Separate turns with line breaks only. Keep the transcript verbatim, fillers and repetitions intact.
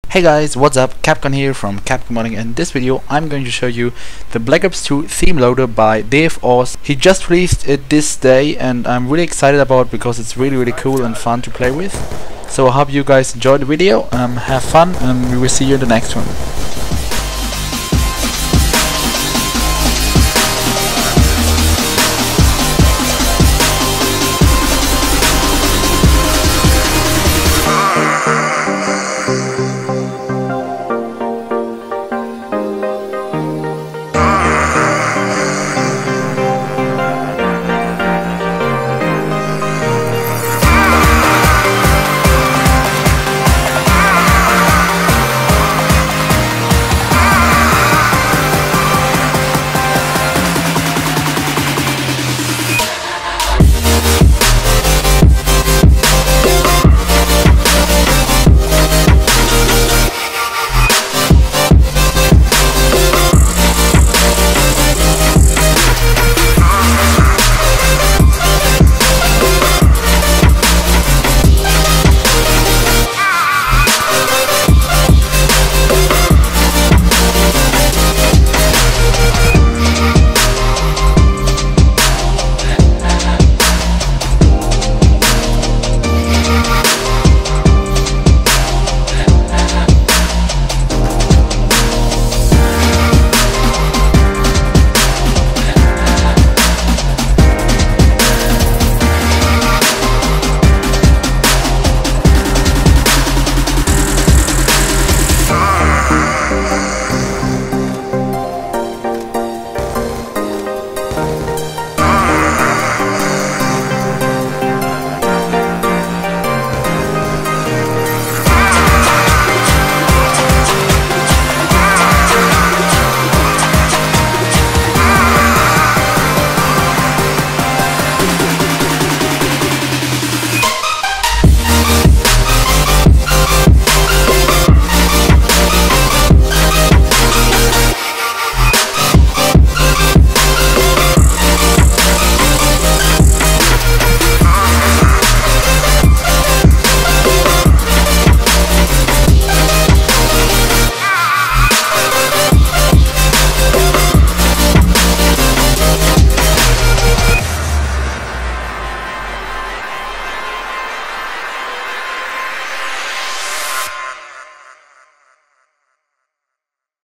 Hey guys, what's up? CabCon here from CabCon, and in this video I'm going to show you the Black Ops two theme loader by Dave Oz. He just released it this day and I'm really excited about it because it's really really cool and fun to play with. So I hope you guys enjoyed the video, um, have fun, and we will see you in the next one.